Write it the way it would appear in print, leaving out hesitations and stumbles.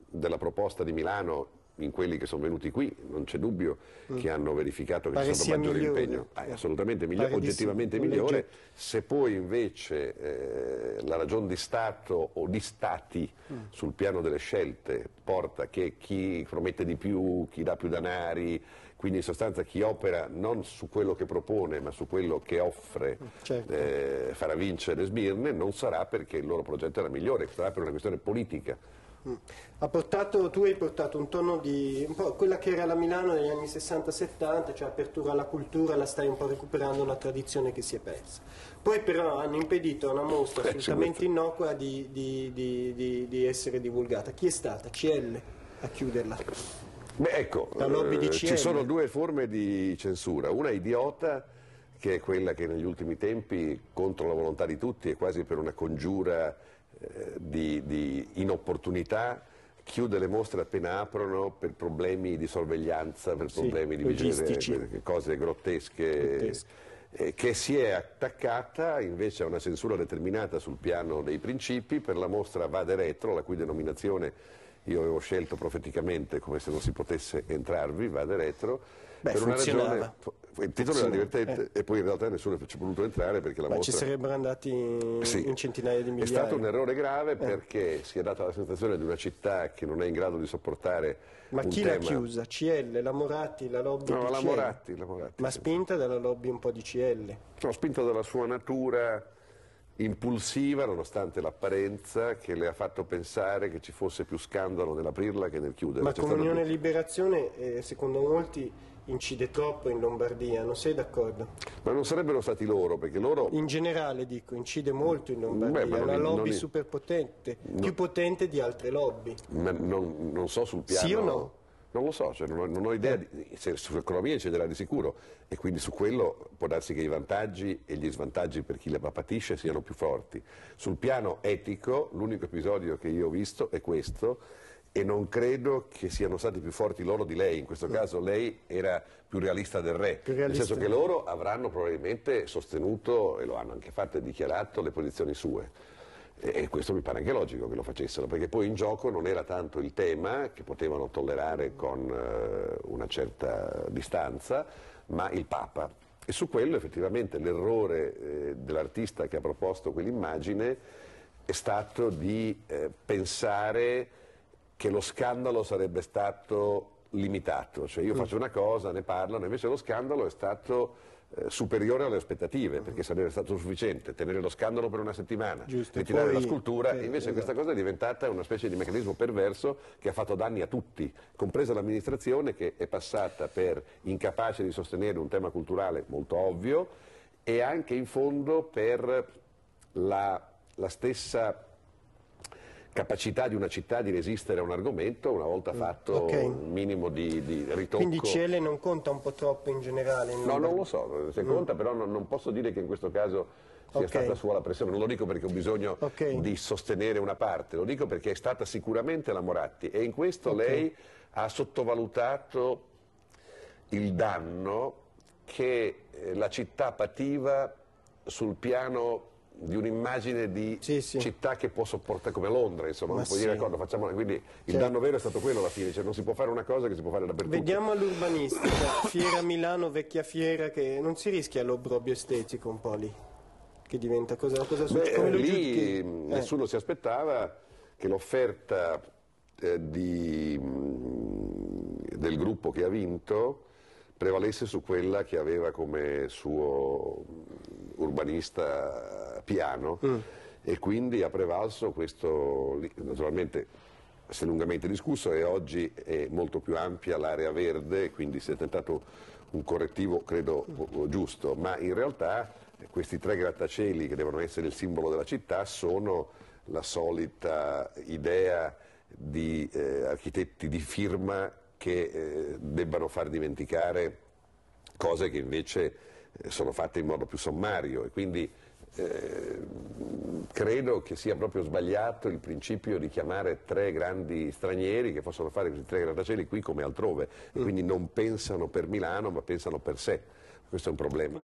della proposta di Milano in quelli che sono venuti qui, non c'è dubbio che hanno verificato che c'è stato maggiore impegno, è assolutamente migliore, oggettivamente migliore. Se poi invece la ragione di Stato o di Stati sul piano delle scelte porta che chi promette di più, chi dà più denari, quindi in sostanza chi opera non su quello che propone ma su quello che offre, farà vincere Smirne, non sarà perché il loro progetto era migliore, sarà per una questione politica. Tu hai portato un tono di un po' quella che era la Milano negli anni 60-70, cioè apertura alla cultura, la stai un po' recuperando una tradizione che si è persa. Poi però hanno impedito a una mostra assolutamente innocua di essere divulgata. Chi è stata? CL a chiuderla? Beh, ecco, ci sono due forme di censura, una idiota, che è quella che negli ultimi tempi, contro la volontà di tutti e quasi per una congiura di inopportunità, chiude le mostre appena aprono per problemi di sorveglianza, per problemi di vigile, cose grottesche, che si è attaccata invece a una censura determinata sul piano dei principi per la mostra Vade Retro, la cui denominazione io avevo scelto profeticamente come se non si potesse entrarvi, Vade Retro. Beh, per una ragione, il titolo era divertente e poi in realtà nessuno ci è voluto entrare perché la mostra... ci sarebbero andati in centinaia di migliaia. È stato un errore grave perché si è data la sensazione di una città che non è in grado di sopportare Ma chi l'ha chiusa? CL, la Moratti, la lobby di la CL? Moratti, Ma spinta dalla lobby un po' di CL? No, spinta dalla sua natura impulsiva, nonostante l'apparenza, che le ha fatto pensare che ci fosse più scandalo nell'aprirla che nel chiuderla. Ma Comunione e Liberazione, secondo molti, incide troppo in Lombardia, non sei d'accordo? Ma non sarebbero stati loro, perché loro... In generale, dico, incide molto in Lombardia, è una lobby superpotente, più potente di altre lobby. Ma non so sul piano... Sì o no? Non lo so, cioè non ho idea, sull'economia incederà di sicuro e quindi su quello può darsi che i vantaggi e gli svantaggi per chi la patisce siano più forti. Sul piano etico l'unico episodio che io ho visto è questo e non credo che siano stati più forti loro di lei, in questo caso lei era più realista del re, nel senso che loro avranno probabilmente sostenuto, e lo hanno anche fatto e dichiarato, le posizioni sue. E questo mi pare anche logico che lo facessero, perché poi in gioco non era tanto il tema, che potevano tollerare con una certa distanza, ma il Papa. E su quello effettivamente l'errore dell'artista che ha proposto quell'immagine è stato di pensare che lo scandalo sarebbe stato limitato, cioè io faccio una cosa, ne parlano, invece lo scandalo è stato superiore alle aspettative, perché sarebbe stato sufficiente tenere lo scandalo per una settimana, ritirare la scultura, invece questa cosa è diventata una specie di meccanismo perverso che ha fatto danni a tutti, compresa l'amministrazione che è passata per incapace di sostenere un tema culturale molto ovvio e anche in fondo per la stessa capacità di una città di resistere a un argomento una volta fatto un minimo di ritocco. Quindi CL non conta un po' troppo in generale? No, non lo so, se conta, però non posso dire che in questo caso sia stata sua la pressione, non lo dico perché ho bisogno di sostenere una parte, lo dico perché è stata sicuramente la Moratti e in questo lei ha sottovalutato il danno che la città pativa sul piano di un'immagine di città che può sopportare, come Londra, insomma, non può dire d'accordo, facciamola, quindi il danno vero è stato quello alla fine, cioè non si può fare una cosa che si può fare dappertutto. Vediamo l'urbanistica, Fiera Milano, vecchia fiera, che non si rischia l'obbrobio estetico un po' lì, che diventa cosa come lì nessuno si aspettava che l'offerta del gruppo che ha vinto prevalesse su quella che aveva come suo urbanista Piano e quindi ha prevalso questo, naturalmente si è lungamente discusso e oggi è molto più ampia l'area verde, quindi si è tentato un correttivo credo giusto, ma in realtà questi tre grattacieli che devono essere il simbolo della città sono la solita idea di architetti di firma che debbano far dimenticare cose che invece sono fatte in modo più sommario e quindi credo che sia proprio sbagliato il principio di chiamare tre grandi stranieri che possono fare questi tre grattacieli qui come altrove e quindi non pensano per Milano ma pensano per sé, questo è un problema.